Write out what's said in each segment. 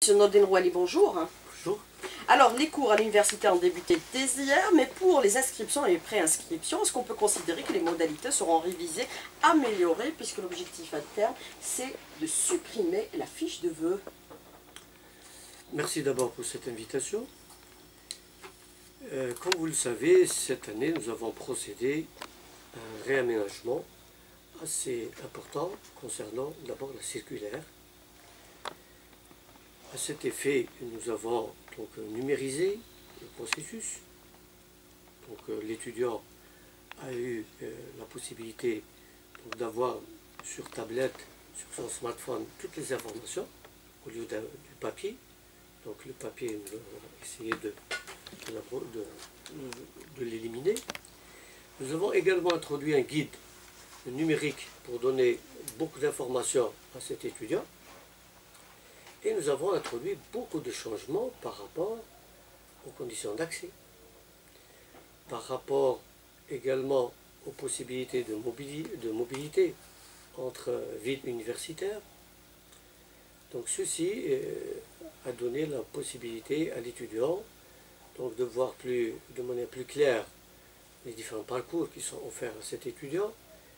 Monsieur Nordin Rouali, bonjour. Bonjour. Alors, les cours à l'université ont débuté dès hier, mais pour les inscriptions et les préinscriptions, est-ce qu'on peut considérer que les modalités seront révisées, améliorées, puisque l'objectif à terme, c'est de supprimer la fiche de vœux? Merci d'abord pour cette invitation. Comme vous le savez, cette année, nous avons procédé à un réaménagement assez important concernant d'abord la circulaire. À cet effet, nous avons donc numérisé le processus. Donc l'étudiant a eu la possibilité d'avoir sur tablette, sur son smartphone, toutes les informations au lieu du papier. Donc le papier, nous avons essayé de l'éliminer. Nous avons également introduit un guide numérique pour donner beaucoup d'informations à cet étudiant. Et nous avons introduit beaucoup de changements par rapport aux conditions d'accès, par rapport également aux possibilités de mobilité entre villes universitaires. Donc ceci a donné la possibilité à l'étudiant de voir de manière plus claire les différents parcours qui sont offerts à cet étudiant,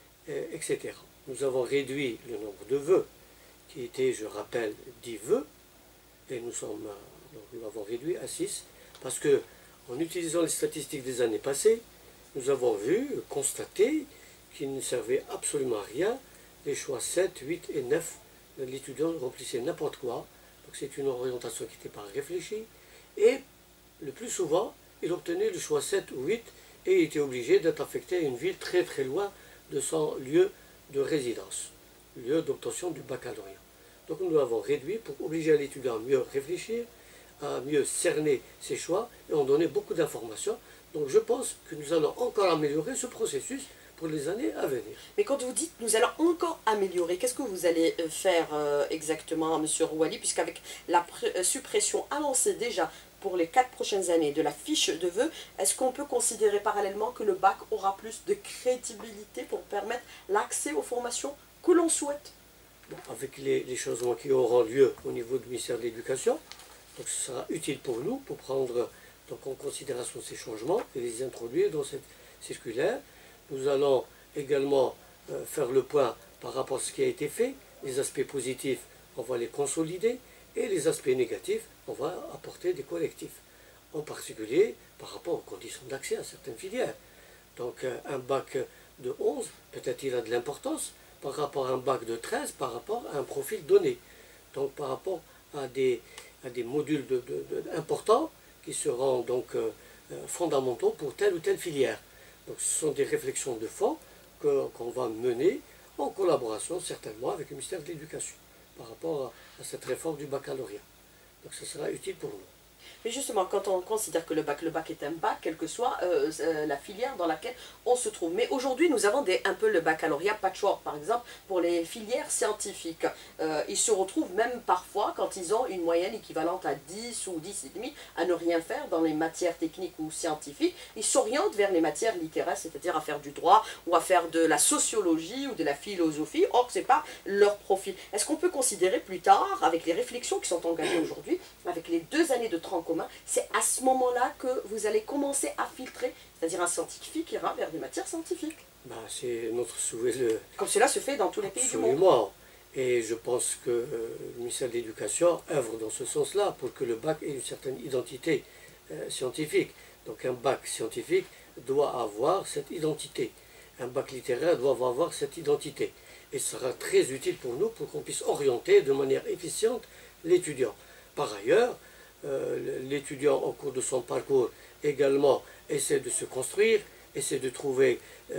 etc. Nous avons réduit le nombre de vœux qui était, je rappelle, 10 vœux, et nous l'avons réduit à 6, parce que en utilisant les statistiques des années passées, nous avons constaté qu'il ne servait absolument à rien les choix 7, 8 et 9. L'étudiant remplissait n'importe quoi, donc c'est une orientation qui n'était pas réfléchie, et le plus souvent, il obtenait le choix 7 ou 8, et il était obligé d'être affecté à une ville très très loin de son lieu de résidence, lieu d'obtention du baccalauréat. Donc nous l'avons réduit pour obliger l'étudiant à mieux réfléchir, à mieux cerner ses choix, et on donnait beaucoup d'informations. Donc je pense que nous allons encore améliorer ce processus pour les années à venir. Mais quand vous dites nous allons encore améliorer, qu'est-ce que vous allez faire exactement, Monsieur Rouali, puisqu'avec la suppression annoncée déjà pour les 4 prochaines années de la fiche de vœux, est-ce qu'on peut considérer parallèlement que le bac aura plus de crédibilité pour permettre l'accès aux formations que l'on souhaite? Bon, avec les changements qui auront lieu au niveau du ministère de l'Éducation, donc ce sera utile pour nous pour prendre en considération ces changements et les introduire dans cette circulaire. Nous allons également faire le point par rapport à ce qui a été fait. Les aspects positifs, on va les consolider, et les aspects négatifs, on va apporter des correctifs. En particulier par rapport aux conditions d'accès à certaines filières. Donc un bac de 11, peut-être il a de l'importance par rapport à un bac de 13, par rapport à un profil donné. Donc par rapport à des modules importants qui seront donc fondamentaux pour telle ou telle filière. Donc ce sont des réflexions de fond qu'on va mener en collaboration certainement avec le ministère de l'Éducation par rapport à cette réforme du baccalauréat. Donc ce sera utile pour nous. Mais justement, quand on considère que le bac est un bac, quelle que soit la filière dans laquelle on se trouve. Mais aujourd'hui, nous avons un peu le baccalauréat patchwork, par exemple, pour les filières scientifiques. Ils se retrouvent même parfois, quand ils ont une moyenne équivalente à 10 ou 10,5, à ne rien faire dans les matières techniques ou scientifiques. Ils s'orientent vers les matières littéraires, c'est-à-dire à faire du droit ou à faire de la sociologie ou de la philosophie. Or, ce n'est pas leur profil. Est-ce qu'on peut considérer plus tard, avec les réflexions qui sont engagées aujourd'hui, avec les 2 années de tronc commun, c'est à ce moment-là que vous allez commencer à filtrer, c'est-à-dire un scientifique ira vers des matières scientifiques? C'est notre souhait. Comme cela se fait dans tous les pays du monde. Absolument. Et je pense que le ministère de l'Éducation œuvre dans ce sens-là pour que le bac ait une certaine identité scientifique. Donc un bac scientifique doit avoir cette identité. Un bac littéraire doit avoir cette identité. Et ce sera très utile pour nous pour qu'on puisse orienter de manière efficiente l'étudiant. Par ailleurs, l'étudiant au cours de son parcours également essaie de se construire, essaie de trouver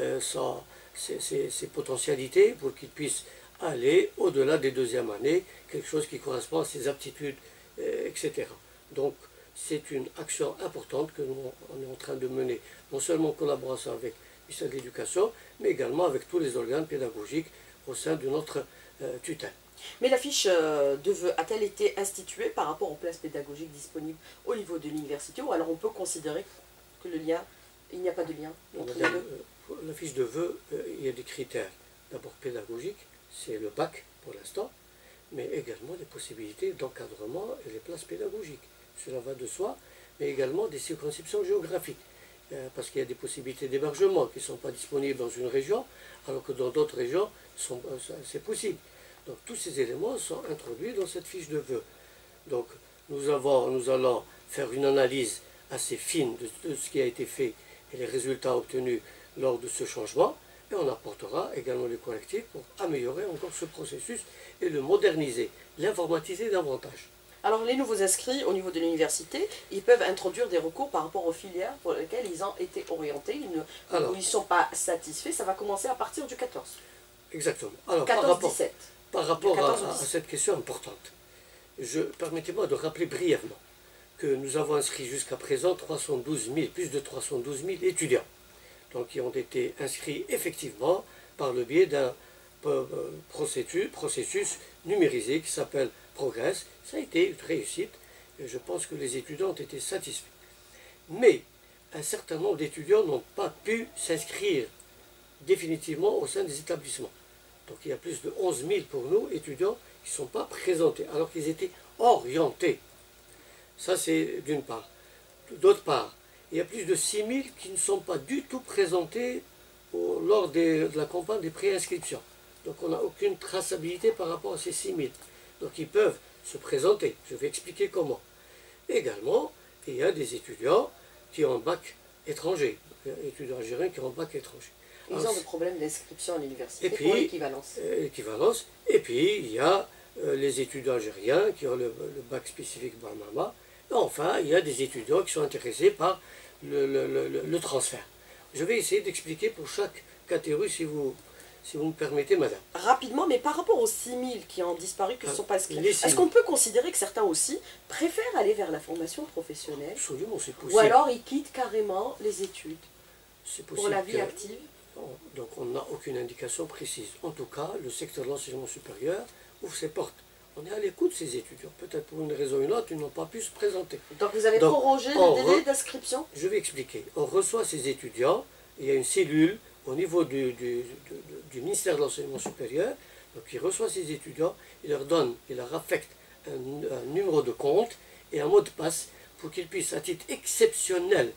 ses potentialités pour qu'il puisse aller au-delà des 2e années, quelque chose qui correspond à ses aptitudes, etc. Donc c'est une action importante que nous on est en train de mener, non seulement en collaboration avec le ministère de l'Éducation, mais également avec tous les organes pédagogiques au sein de notre tutelle. Mais la fiche de vœux a-t-elle été instituée par rapport aux places pédagogiques disponibles au niveau de l'université, ou alors on peut considérer que il n'y a pas de lien entre les deux? La fiche de vœux, il y a des critères. D'abord pédagogiques, c'est le bac pour l'instant, mais également des possibilités d'encadrement et des places pédagogiques. Cela va de soi, mais également des circonscriptions géographiques. Parce qu'il y a des possibilités d'hébergement qui ne sont pas disponibles dans une région, alors que dans d'autres régions, c'est possible. Donc tous ces éléments sont introduits dans cette fiche de vœux. Donc nous allons faire une analyse assez fine de ce qui a été fait et les résultats obtenus lors de ce changement, et on apportera également les correctifs pour améliorer encore ce processus et le moderniser, l'informatiser davantage. Alors les nouveaux inscrits au niveau de l'université, ils peuvent introduire des recours par rapport aux filières pour lesquelles ils ont été orientés, où ils ne sont pas satisfaits. Ça va commencer à partir du 14. Exactement. Alors 14-17. Par rapport à cette question importante, permettez-moi de rappeler brièvement que nous avons inscrit jusqu'à présent plus de 312 000 étudiants, donc qui ont été inscrits effectivement par le biais d'un processus numérisé qui s'appelle Progress. Ça a été une réussite et je pense que les étudiants ont été satisfaits. Mais un certain nombre d'étudiants n'ont pas pu s'inscrire définitivement au sein des établissements. Donc il y a plus de 11 000 pour nous, étudiants, qui ne sont pas présentés, alors qu'ils étaient orientés. Ça c'est d'une part. D'autre part, il y a plus de 6 000 qui ne sont pas du tout présentés lors de la campagne des préinscriptions. Donc on n'a aucune traçabilité par rapport à ces 6 000. Donc ils peuvent se présenter. Je vais expliquer comment. Également, il y a des étudiants qui ont un bac étranger, étudiants algériens qui ont un bac étranger. Ils ont des problèmes d'inscription à l'université pour l'équivalence. Et puis, il y a les étudiants algériens qui ont le bac spécifique Bamama. Et enfin, il y a des étudiants qui sont intéressés par le transfert. Je vais essayer d'expliquer pour chaque catégorie, si vous me permettez, madame. Rapidement, mais par rapport aux 6 000 qui ont disparu, qui ne sont pas inscrits, est-ce qu'on peut considérer que certains aussi préfèrent aller vers la formation professionnelle? Absolument, c'est possible. Ou alors ils quittent carrément les études pour la vie active? Donc on n'a aucune indication précise. En tout cas, le secteur de l'enseignement supérieur ouvre ses portes. On est à l'écoute de ces étudiants. Peut-être pour une raison ou une autre, ils n'ont pas pu se présenter. Donc vous avez prorogé le délai d'inscription? Je vais expliquer. On reçoit ces étudiants, il y a une cellule au niveau du ministère de l'enseignement supérieur, donc il reçoit ces étudiants, il leur affecte un numéro de compte et un mot de passe pour qu'ils puissent, à titre exceptionnel,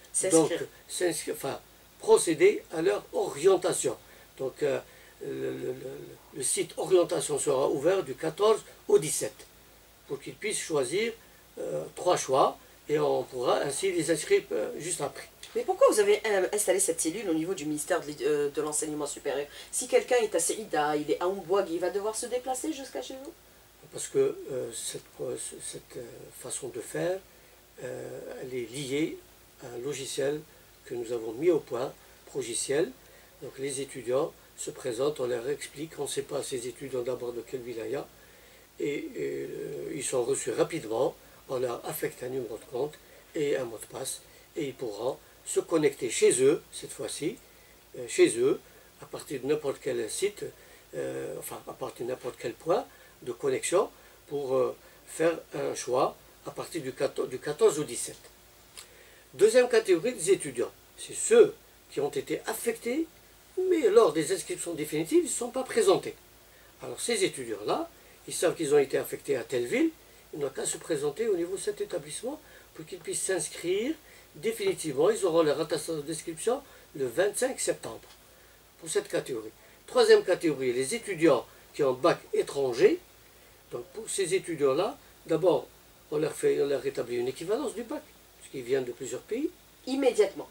procéder à leur orientation. Donc le site orientation sera ouvert du 14 au 17 pour qu'ils puissent choisir 3 choix et on pourra ainsi les inscrire juste après. Mais pourquoi vous avez installé cette cellule au niveau du ministère de l'enseignement supérieur? Si quelqu'un est à Seïda, il est à Oumbouag, il va devoir se déplacer jusqu'à chez vous? Parce que cette façon de faire, elle est liée à un logiciel que nous avons mis au point, Progiciel. Donc les étudiants se présentent, on leur explique, on ne sait pas ces étudiants d'abord de quelle wilaya, et ils sont reçus rapidement, on leur affecte un numéro de compte et un mot de passe, et ils pourront se connecter chez eux, cette fois-ci, chez eux, à partir de n'importe quel site, à partir de n'importe quel point de connexion, pour faire un choix à partir du 14 au 17. Deuxième catégorie des étudiants, c'est ceux qui ont été affectés, mais lors des inscriptions définitives, ils ne sont pas présentés. Alors ces étudiants-là, ils savent qu'ils ont été affectés à telle ville, ils n'ont qu'à se présenter au niveau de cet établissement pour qu'ils puissent s'inscrire définitivement. Ils auront leur attestation d'inscription le 25 septembre pour cette catégorie. Troisième catégorie, les étudiants qui ont un bac étranger. Donc pour ces étudiants-là, d'abord, on leur rétablit une équivalence du bac, puisqu'ils viennent de plusieurs pays. Immédiatement,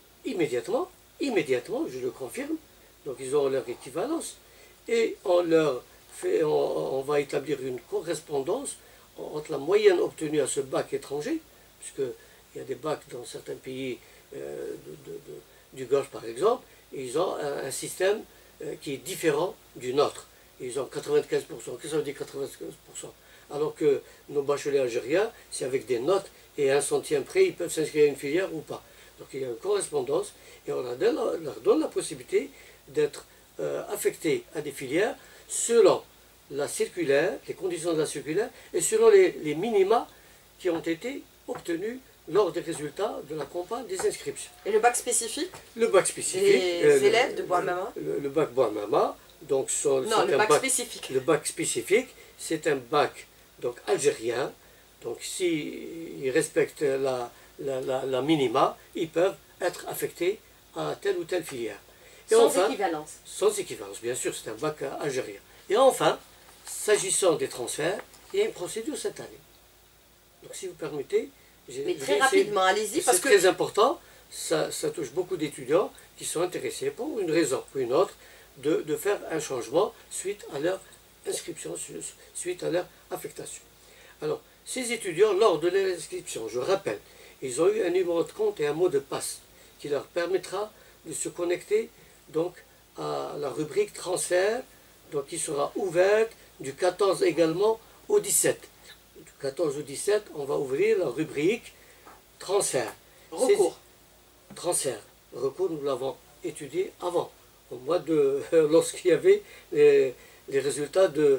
je le confirme. Donc ils auront leur équivalence et on va établir une correspondance entre la moyenne obtenue à ce bac étranger, puisqu'il y a des bacs dans certains pays du Golfe par exemple, et ils ont un système qui est différent du nôtre. Ils ont 95%. Qu'est-ce que ça veut dire 95%? Alors que nos bacheliers algériens, c'est avec des notes et 1 centième près, ils peuvent s'inscrire à une filière ou pas. Donc il y a une correspondance et on leur donne la possibilité d'être affectés à des filières selon la circulaire, les conditions de la circulaire et selon les minima qui ont été obtenus lors des résultats de la campagne des inscriptions. Et le bac spécifique? Le bac spécifique. Les élèves de Bouamama? Le bac Bouamama. Donc non, le bac spécifique. Le bac spécifique, c'est un bac donc algérien. Donc s'ils respectent la minima, ils peuvent être affectés à telle ou telle filière. Et Sans enfin, équivalence. sans équivalence, bien sûr, c'est un bac algérien. Et enfin, s'agissant des transferts, il y a une procédure cette année. Donc si vous permettez, mais très rapidement, allez-y, parce c'est que très important, ça touche beaucoup d'étudiants qui sont intéressés pour une raison ou une autre de faire un changement suite à leur inscription, suite à leur affectation. Alors, ces étudiants, lors de leur inscription, je rappelle, ils ont eu un numéro de compte et un mot de passe qui leur permettra de se connecter donc à la rubrique transfert, donc qui sera ouverte du 14 également au 17. Du 14 au 17, on va ouvrir la rubrique transfert. recours. Transfert. Recours, nous l'avons étudié avant, au mois de lorsqu'il y avait les résultats de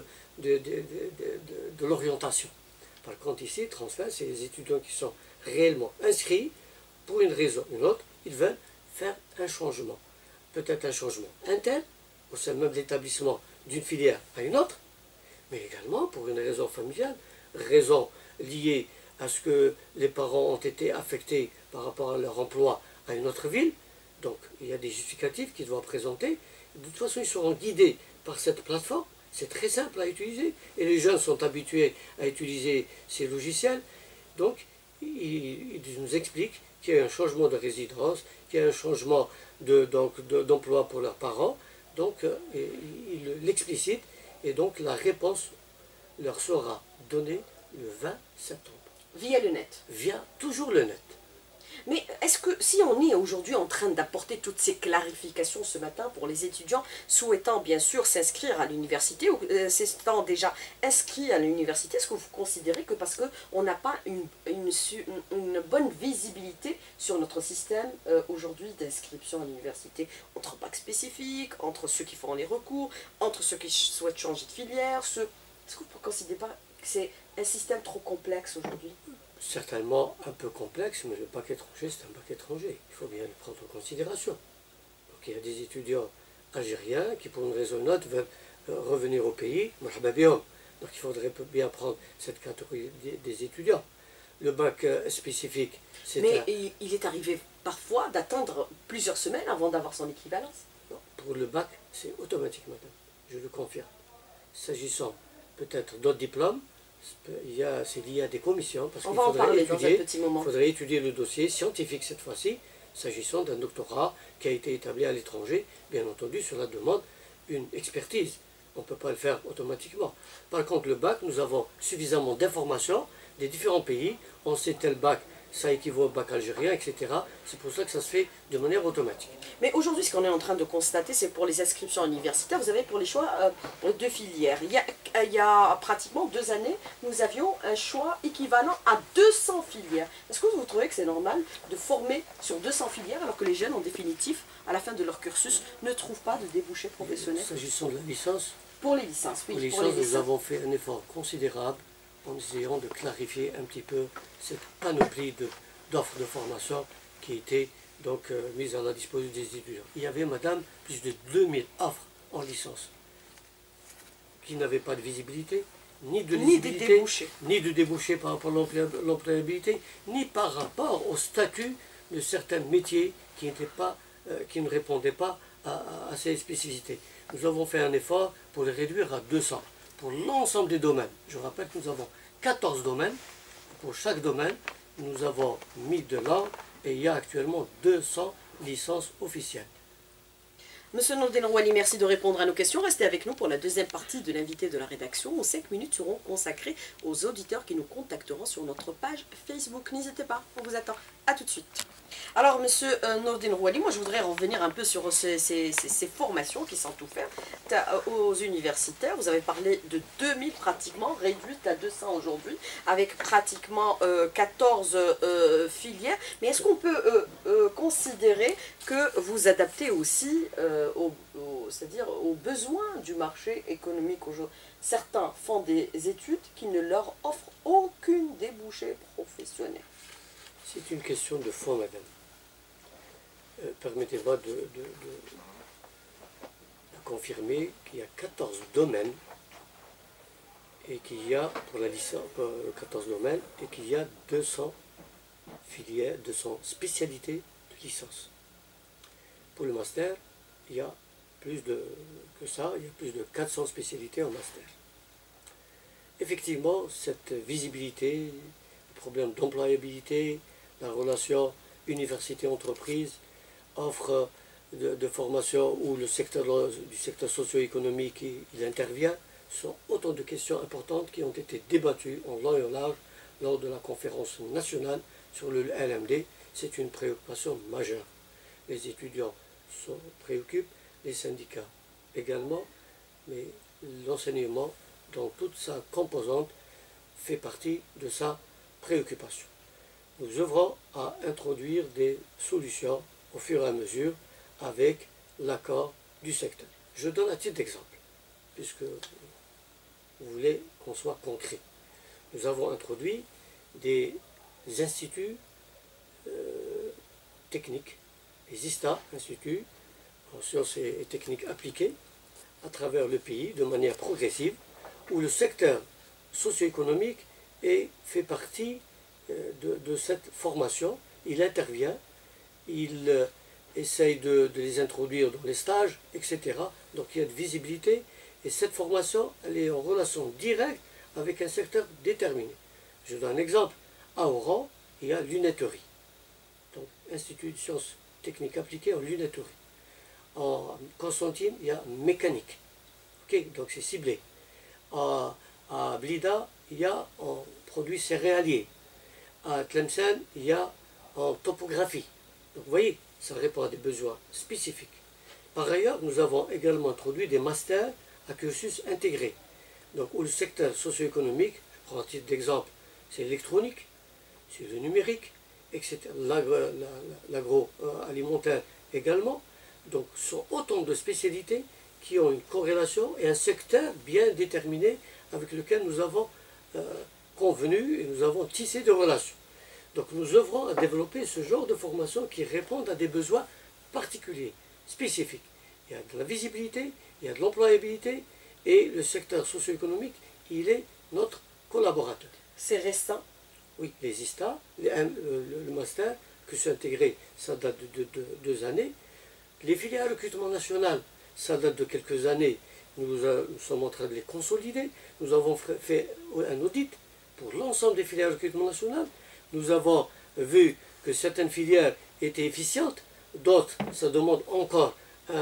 l'orientation. Par contre, ici, transfert, c'est les étudiants qui sont réellement inscrits pour une raison ou une autre. Ils veulent faire un changement. Peut-être un changement interne, au sein même de l'établissement d'une filière à une autre, mais également pour une raison familiale, raison liée à ce que les parents ont été affectés par rapport à leur emploi à une autre ville. Donc, il y a des justificatifs qu'ils doivent présenter. De toute façon, ils seront guidés par cette plateforme. C'est très simple à utiliser et les jeunes sont habitués à utiliser ces logiciels. Donc, ils nous expliquent qu'il y a un changement de résidence, qu'il y a un changement d'emploi pour leurs parents. Donc, ils l'explicitent et donc la réponse leur sera donnée le 20 septembre. Via le net. Via toujours le net. Mais est-ce que si on est aujourd'hui en train d'apporter toutes ces clarifications ce matin pour les étudiants souhaitant bien sûr s'inscrire à l'université ou s'étant déjà inscrits à l'université, est-ce que vous considérez que parce qu'on n'a pas une bonne visibilité sur notre système aujourd'hui d'inscription à l'université, entre bacs spécifiques, entre ceux qui font les recours, entre ceux qui souhaitent changer de filière, est-ce que vous ne considérez pas que c'est un système trop complexe aujourd'hui? Certainement un peu complexe, mais le bac étranger, c'est un bac étranger. Il faut bien le prendre en considération. Donc il y a des étudiants algériens qui, pour une raison ou une autre, veulent revenir au pays. Donc il faudrait bien prendre cette catégorie des étudiants. Le bac spécifique, c'est mais il est arrivé parfois d'attendre plusieurs semaines avant d'avoir son équivalence. Non, pour le bac, c'est automatique, madame. Je le confirme. S'agissant peut-être d'autres diplômes, c'est lié à des commissions, parce qu'il faudrait étudier le dossier scientifique cette fois-ci, s'agissant d'un doctorat qui a été établi à l'étranger, bien entendu, sur la demande, une expertise. On ne peut pas le faire automatiquement. Par contre, le bac, nous avons suffisamment d'informations des différents pays. On sait tel bac, ça équivaut au bac algérien, etc. C'est pour ça que ça se fait de manière automatique. Mais aujourd'hui, ce qu'on est en train de constater, c'est pour les inscriptions universitaires, vous avez pour les choix de filières. Il y a pratiquement 2 années, nous avions un choix équivalent à 200 filières. Est-ce que vous trouvez que c'est normal de former sur 200 filières alors que les jeunes, en définitive, à la fin de leur cursus, ne trouvent pas de débouché professionnel? S'agissant de la licence, pour les licences, oui. Pour les licences, nous avons fait un effort considérable en essayant de clarifier un petit peu cette panoplie d'offres de formation qui étaient donc mises à la disposition des étudiants. Il y avait, madame, plus de 2000 offres en licence qui n'avaient pas de visibilité, ni de débouchés par rapport à l'employabilité, ni par rapport au statut de certains métiers qui ne répondaient pas à ces spécificités. Nous avons fait un effort pour les réduire à 200 pour l'ensemble des domaines. Je rappelle que nous avons 14 domaines. Pour chaque domaine, nous avons mis de langue et il y a actuellement 200 licences officielles. Monsieur Nordin Rouali, merci de répondre à nos questions. Restez avec nous pour la deuxième partie de l'invité de la rédaction, où 5 minutes seront consacrées aux auditeurs qui nous contacteront sur notre page Facebook. N'hésitez pas, on vous attend. A tout de suite. Alors, monsieur Nordin Rouali, moi je voudrais revenir un peu sur ces formations qui sont offertes aux universitaires. Vous avez parlé de 2000 pratiquement, réduites à 200 aujourd'hui, avec pratiquement 14 filières. Mais est-ce qu'on peut considérer que vous adaptez aussi c'est-à-dire aux besoins du marché économique aujourd'hui? Certains font des études qui ne leur offrent aucune débouchée professionnelle. C'est une question de fond, madame. Permettez-moi de confirmer qu'il y a 14 domaines et qu'il y a, pour la licence, 14 domaines, et qu'il y a 200 filières, 200 spécialités de licence. Pour le master, il y a plus que ça, il y a plus de 400 spécialités en master. Effectivement, cette visibilité, le problème d'employabilité, la relation université-entreprise, offre de formation où le secteur du secteur socio-économique il intervient, sont autant de questions importantes qui ont été débattues en long et en large lors de la conférence nationale sur le LMD. C'est une préoccupation majeure. Les étudiants s'en préoccupent, les syndicats également, mais l'enseignement, dans toute sa composante, fait partie de sa préoccupation. Nous œuvrons à introduire des solutions au fur et à mesure avec l'accord du secteur. Je donne un titre d'exemple, puisque vous voulez qu'on soit concret. Nous avons introduit des instituts techniques, les ISTA, Instituts en sciences et techniques appliquées, à travers le pays, de manière progressive, où le secteur socio-économique fait partie de cette formation. Il intervient, il essaye de les introduire dans les stages, etc. Donc il y a de visibilité, et cette formation, elle est en relation directe avec un secteur déterminé. Je donne un exemple. À Oran, il y a lunetterie. Donc, Institut de sciences techniques appliquées en lunetterie. En Constantine, il y a mécanique. Okay, donc c'est ciblé. À Blida, il y a en produits céréaliers. À Tlemcen, il y a en topographie. Donc vous voyez, ça répond à des besoins spécifiques. Par ailleurs, nous avons également introduit des masters à cursus intégré. Donc où le secteur socio-économique, je prends un titre d'exemple, c'est l'électronique, c'est le numérique, etc. L'agroalimentaire également. Donc ce sont autant de spécialités qui ont une corrélation et un secteur bien déterminé avec lequel nous avons convenu et nous avons tissé des relations. Donc nous œuvrons à développer ce genre de formation qui répondent à des besoins particuliers, spécifiques. Il y a de la visibilité, il y a de l'employabilité, et le secteur socio-économique, il est notre collaborateur. C'est récent? Oui, les ISTA, le master, que c'est intégré, ça date de 2 années. Les filières recrutement national, ça date de quelques années. Nous sommes en train de les consolider. Nous avons fait un audit pour l'ensemble des filières recrutement national. Nous avons vu que certaines filières étaient efficientes, d'autres, ça demande encore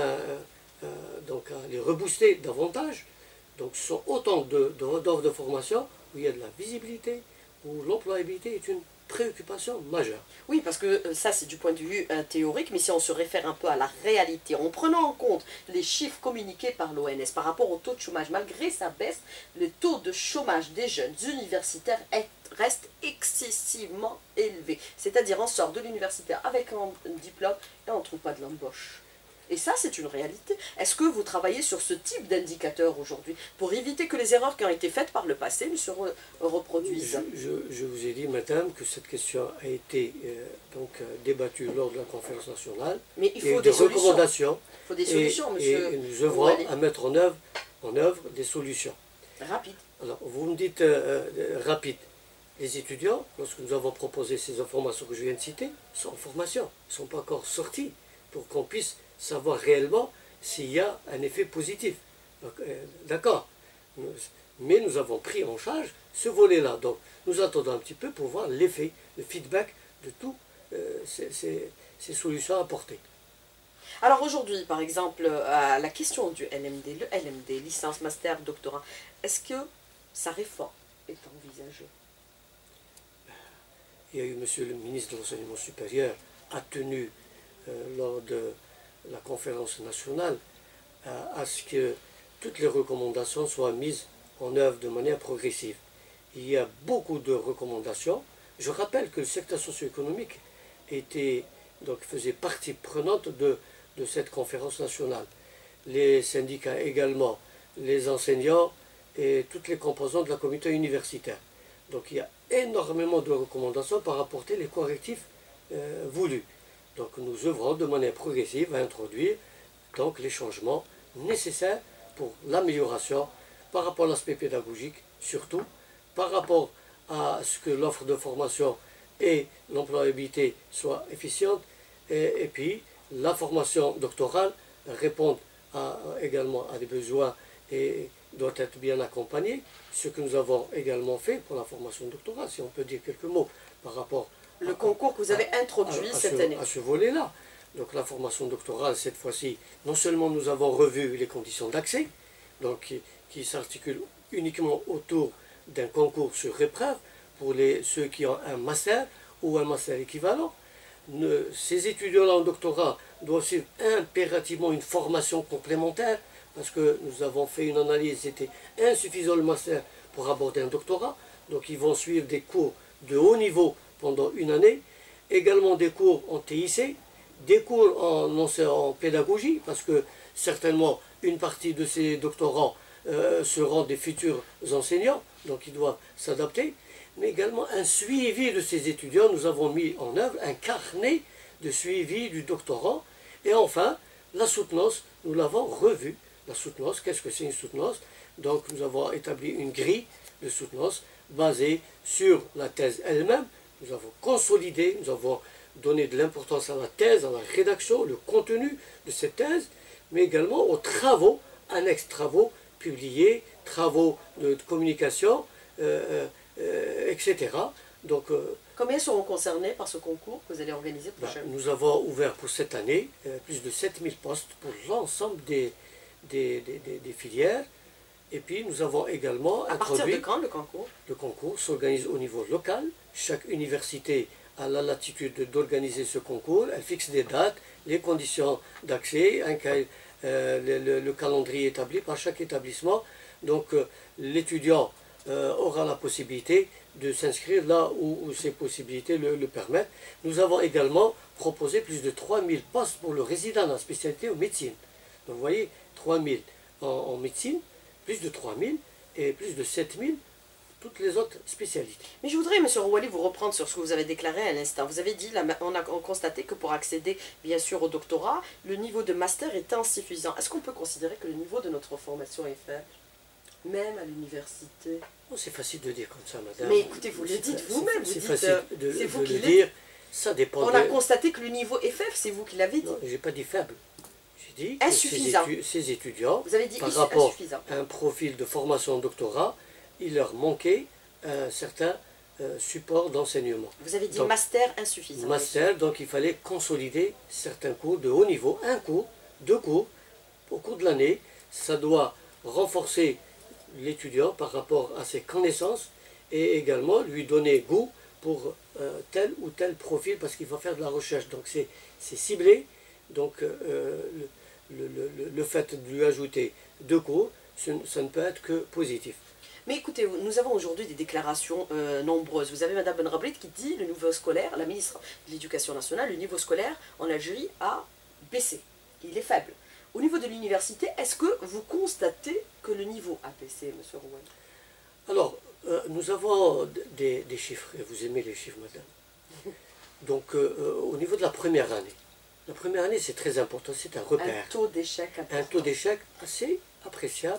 donc à les rebooster davantage. Donc ce sont autant d'offres de formation où il y a de la visibilité, où l'employabilité est une préoccupation majeure. Oui, parce que ça c'est du point de vue théorique, mais si on se réfère un peu à la réalité, en prenant en compte les chiffres communiqués par l'ONS par rapport au taux de chômage, malgré sa baisse, le taux de chômage des jeunes universitaires reste excessivement élevé. C'est-à-dire on sort de l'université avec un diplôme et on ne trouve pas de l'embauche. Et ça, c'est une réalité. Est-ce que vous travaillez sur ce type d'indicateur aujourd'hui pour éviter que les erreurs qui ont été faites par le passé ne se reproduisent? Je vous ai dit, madame, que cette question a été débattue lors de la conférence nationale. Mais il faut des recommandations. Il faut des solutions, monsieur. Et nous œuvrons à mettre en œuvre des solutions. Rapide. Alors, vous me dites rapide. Les étudiants, lorsque nous avons proposé ces informations que je viens de citer, sont en formation, ne sont pas encore sortis pour qu'on puisse savoir réellement s'il y a un effet positif. D'accord. Mais nous avons pris en charge ce volet-là. Donc nous attendons un petit peu pour voir l'effet, le feedback de toutes ces solutions apportées. Alors aujourd'hui, par exemple, à la question du LMD, le LMD, licence, master, doctorat, est-ce que sa réforme est envisagée? Il y a eu monsieur le ministre de l'Enseignement supérieur a tenu lors de la conférence nationale à ce que toutes les recommandations soient mises en œuvre de manière progressive. Il y a beaucoup de recommandations. Je rappelle que le secteur socio-économique faisait partie prenante de cette conférence nationale. Les syndicats également, les enseignants et toutes les composantes de la communauté universitaire. Donc il y a énormément de recommandations pour apporter les correctifs voulus. Donc nous œuvrons de manière progressive à introduire les changements nécessaires pour l'amélioration par rapport à l'aspect pédagogique, surtout, par rapport à ce que l'offre de formation et l'employabilité soient efficientes, et puis la formation doctorale répond également à des besoins et doit être bien accompagnée, ce que nous avons également fait pour la formation doctorale, si on peut dire quelques mots par rapport Le concours que vous avez introduit cette année. à ce volet-là. Donc la formation doctorale, cette fois-ci, non seulement nous avons revu les conditions d'accès, donc qui s'articulent uniquement autour d'un concours sur épreuve pour ceux qui ont un master ou un master équivalent. Ces étudiants-là en doctorat doivent suivre impérativement une formation complémentaire, parce que nous avons fait une analyse, c'était insuffisant le master pour aborder un doctorat, donc ils vont suivre des cours de haut niveau pendant une année, également des cours en TIC, des cours en pédagogie, parce que certainement une partie de ces doctorants seront des futurs enseignants, donc ils doivent s'adapter, mais également un suivi de ces étudiants. Nous avons mis en œuvre un carnet de suivi du doctorant, et enfin la soutenance, nous l'avons revue. La soutenance, qu'est-ce que c'est une soutenance? Donc nous avons établi une grille de soutenance basée sur la thèse elle-même. Nous avons consolidé, nous avons donné de l'importance à la thèse, à la rédaction, le contenu de cette thèse, mais également aux travaux, annexes travaux publiés, travaux de communication, etc. Donc, Combien seront concernés par ce concours que vous allez organiser prochainement? nous avons ouvert pour cette année plus de 7000 postes pour l'ensemble des filières. Et puis nous avons également À partir de quand le concours? Le concours s'organise au niveau local. Chaque université a la latitude d'organiser ce concours. Elle fixe des dates, les conditions d'accès, le calendrier établi par chaque établissement. Donc l'étudiant aura la possibilité de s'inscrire là où ses possibilités le permettent. Nous avons également proposé plus de 3000 postes pour le résident dans la spécialité en médecine. Donc vous voyez, 3000 en médecine, plus de 3000 et plus de 7000 toutes les autres spécialités. Mais je voudrais, M. Rouali, vous reprendre sur ce que vous avez déclaré à l'instant. Vous avez dit, on a constaté que pour accéder, bien sûr, au doctorat, le niveau de master est insuffisant. Est-ce qu'on peut considérer que le niveau de notre formation est faible, même à l'université? Oh, c'est facile de dire comme ça, madame. Mais écoutez, vous le dites vous-même. C'est facile de le dire. Ça dépend. On a constaté que le niveau est faible, c'est vous qui l'avez dit. Non, je n'ai pas dit faible. J'ai dit insuffisant. Que ces étudiants, vous avez dit par rapport insuffisant. à un profil de formation doctorat, il leur manquait un certain support d'enseignement. Vous avez dit donc, master insuffisant. Master, donc il fallait consolider certains cours de haut niveau, un cours, deux cours, au cours de l'année. Ça doit renforcer l'étudiant par rapport à ses connaissances et également lui donner goût pour tel ou tel profil, parce qu'il va faire de la recherche. Donc c'est ciblé. Donc le fait de lui ajouter deux cours, ça ne peut être que positif. Mais écoutez, nous avons aujourd'hui des déclarations nombreuses. Vous avez Mme Benrablit qui dit le niveau scolaire, la ministre de l'Éducation nationale, le niveau scolaire en Algérie a baissé. Il est faible. Au niveau de l'université, est-ce que vous constatez que le niveau a baissé, M. Rouani? Alors, nous avons des chiffres, et vous aimez les chiffres, madame. Donc, au niveau de la première année, c'est très important, c'est un repère. Un taux d'échec important. Un taux d'échec assez appréciable.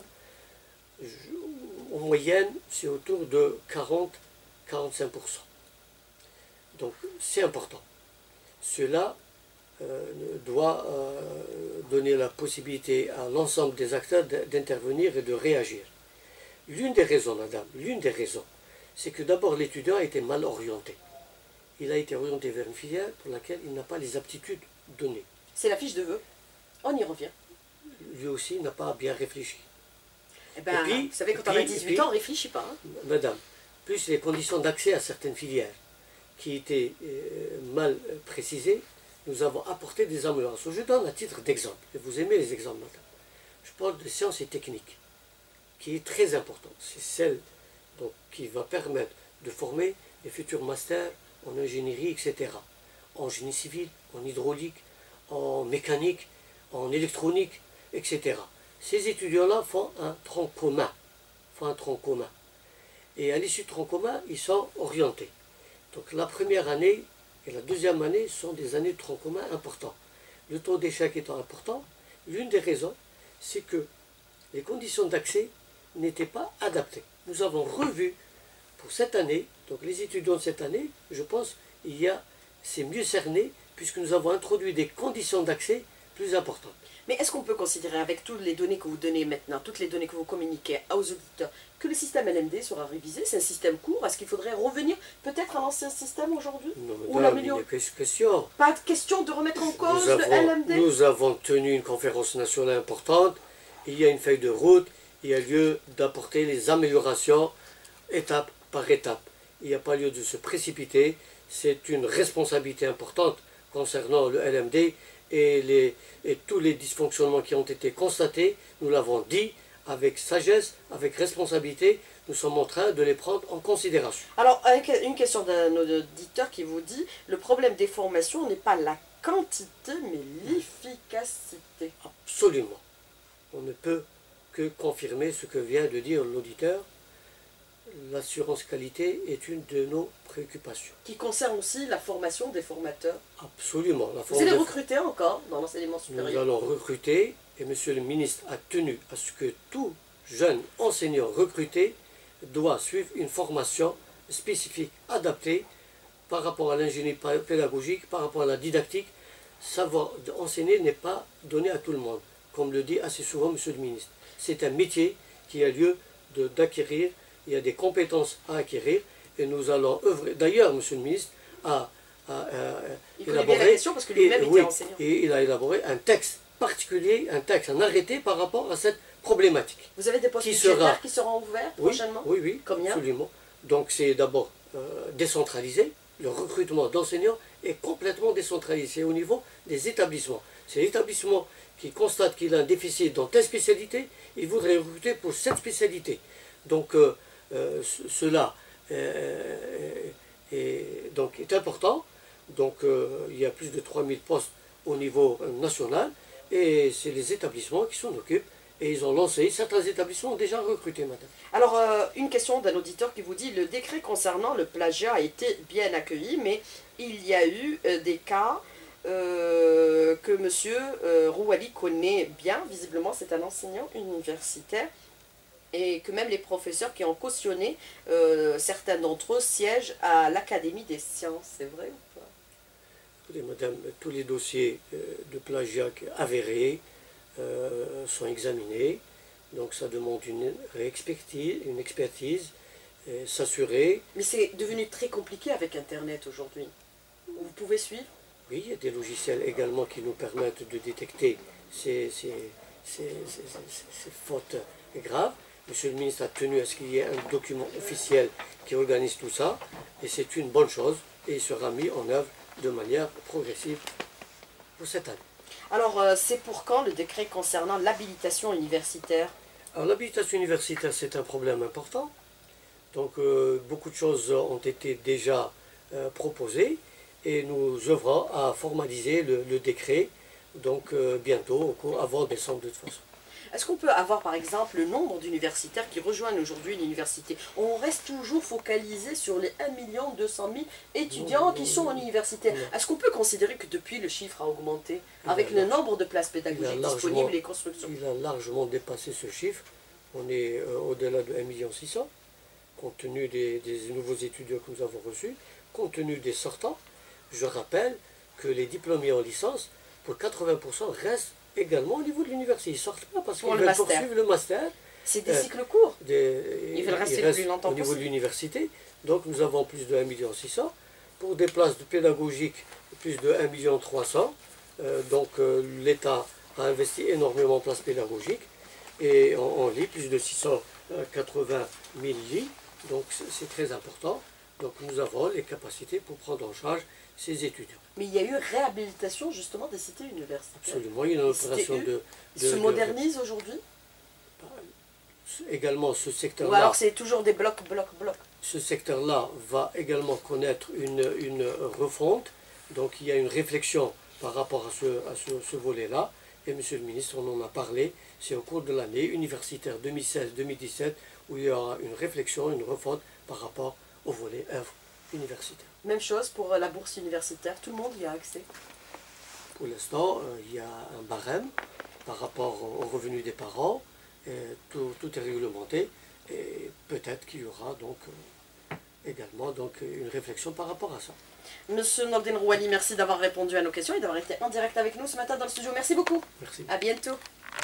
En moyenne, c'est autour de 40-45%. Donc, c'est important. Cela doit donner la possibilité à l'ensemble des acteurs d'intervenir et de réagir. L'une des raisons, madame, c'est que d'abord l'étudiant a été mal orienté. Il a été orienté vers une filière pour laquelle il n'a pas les aptitudes données. C'est la fiche de vœux. On y revient. Lui aussi n'a pas bien réfléchi. Eh ben, vous savez, quand on a 18 ans, on ne réfléchit pas. Hein. Madame, plus les conditions d'accès à certaines filières qui étaient mal précisées, nous avons apporté des améliorations. Je donne à titre d'exemple, et vous aimez les exemples, madame. Je parle de sciences et techniques, qui est très importante. C'est celle donc, qui va permettre de former les futurs masters en ingénierie, etc. En génie civil, en hydraulique, en mécanique, en électronique, etc. Ces étudiants-là font un tronc commun. Et à l'issue du tronc commun, ils sont orientés. Donc la première année et la deuxième année sont des années de tronc commun importants. Le taux d'échec étant important, l'une des raisons, c'est que les conditions d'accès n'était pas adapté. Nous avons revu pour cette année, donc les étudiants de cette année, je pense, c'est mieux cerné puisque nous avons introduit des conditions d'accès plus importantes. Mais est-ce qu'on peut considérer, avec toutes les données que vous donnez maintenant, toutes les données que vous communiquez aux auditeurs, que le système LMD sera révisé? C'est un système court. Est-ce qu'il faudrait revenir peut-être à l'ancien système aujourd'hui? Ou l'améliorer? Question. Pas de question de remettre en cause le LMD? Nous avons tenu une conférence nationale importante. Il y a une feuille de route. Il y a lieu d'apporter les améliorations étape par étape. Il n'y a pas lieu de se précipiter. C'est une responsabilité importante concernant le LMD et tous les dysfonctionnements qui ont été constatés. Nous l'avons dit avec sagesse, avec responsabilité. Nous sommes en train de les prendre en considération. Alors, une question d'un auditeur qui vous dit, le problème des formations n'est pas la quantité, mais l'efficacité. Absolument. On ne peut que confirmer ce que vient de dire l'auditeur. L'assurance qualité est une de nos préoccupations. Qui concerne aussi la formation des formateurs. Absolument. Vous allez recruter encore dans l'enseignement supérieur? Nous allons recruter, et Monsieur le ministre a tenu à ce que tout jeune enseignant recruté doit suivre une formation spécifique, adaptée par rapport à l'ingénierie pédagogique, par rapport à la didactique. Savoir enseigner n'est pas donné à tout le monde, comme le dit assez souvent Monsieur le ministre. C'est un métier qui a lieu d'acquérir. Il y a des compétences à acquérir et nous allons œuvrer. D'ailleurs, Monsieur le ministre a élaboré la question parce que lui-même était enseignant. Et il a élaboré un texte particulier, un arrêté par rapport à cette problématique. Vous avez des postes budgétaires qui seront ouverts prochainement? Oui, combien? Absolument. Donc c'est d'abord décentralisé. Le recrutement d'enseignants est complètement décentralisé au niveau des établissements. C'est l'établissement qui constate qu'il a un déficit dans telle spécialité, il voudrait recruter pour cette spécialité. Donc cela est important. Donc il y a plus de 3000 postes au niveau national et c'est les établissements qui s'en occupent et ils ont lancé, certains établissements ont déjà recruté madame. Alors une question d'un auditeur qui vous dit, le décret concernant le plagiat a été bien accueilli, mais il y a eu des cas que monsieur Rouali connaît bien, visiblement c'est un enseignant universitaire, et que même les professeurs qui ont cautionné, certains d'entre eux siègent à l'Académie des sciences, c'est vrai ou pas? Écoutez, madame, tous les dossiers de plagiat avérés sont examinés, donc ça demande une expertise, s'assurer. Mais c'est devenu très compliqué avec Internet aujourd'hui. Vous pouvez suivre? Oui, il y a des logiciels également qui nous permettent de détecter ces fautes graves. Monsieur le ministre a tenu à ce qu'il y ait un document officiel qui organise tout ça, et c'est une bonne chose, et il sera mis en œuvre de manière progressive pour cette année. Alors, c'est pour quand le décret concernant l'habilitation universitaire? Alors, l'habilitation universitaire, c'est un problème important. Donc, beaucoup de choses ont été déjà proposées, et nous œuvrons à formaliser le décret, donc bientôt, avant décembre de toute façon. Est-ce qu'on peut avoir par exemple le nombre d'universitaires qui rejoignent aujourd'hui l'université? On reste toujours focalisé sur les 1 200 000 étudiants qui sont en université. Est-ce qu'on peut considérer que depuis le chiffre a augmenté avec le nombre de places pédagogiques disponibles et les constructions? Il a largement dépassé ce chiffre. On est au-delà de 1,6 million, compte tenu des nouveaux étudiants que nous avons reçus, compte tenu des sortants. Je rappelle que les diplômés en licence, pour 80%, restent également au niveau de l'université. Ils ne sortent pas parce qu'ils veulent poursuivre le master. C'est des cycles courts. Ils veulent rester le plus longtemps au niveau de l'université. Donc nous avons plus de 1,6 million. Pour des places pédagogiques, plus de 1,3 million. Donc l'État a investi énormément en places pédagogiques. Et on lit plus de 680 000 lits. Donc c'est très important. Donc nous avons les capacités pour prendre en charge ces étudiants. Mais il y a eu réhabilitation justement des cités universitaires. Absolument, il y a une opération Ils se modernisent aujourd'hui? Également ce secteur-là. Ou alors c'est toujours des blocs. Ce secteur-là va également connaître une refonte. Donc il y a une réflexion par rapport à ce volet-là. Et Monsieur le ministre, on en a parlé. C'est au cours de l'année universitaire 2016-2017 où il y aura une réflexion, une refonte par rapport au volet œuvre universitaire. Même chose pour la bourse universitaire, tout le monde y a accès? Pour l'instant, il y a un barème par rapport aux revenus des parents. tout est réglementé, et peut-être qu'il y aura donc également donc, une réflexion par rapport à ça. Monsieur Nordin Rouali, merci d'avoir répondu à nos questions et d'avoir été en direct avec nous ce matin dans le studio. Merci beaucoup. Merci. À bientôt.